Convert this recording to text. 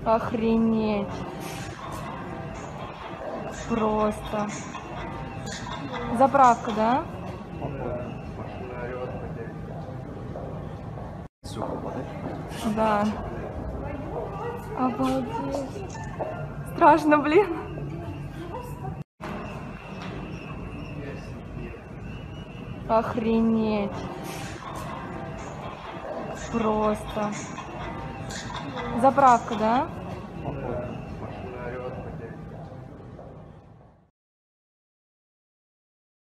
Охренеть. Просто. Заправка, да? Да. Обалдеть. Страшно, блин. Охренеть. Просто. Заправка, да?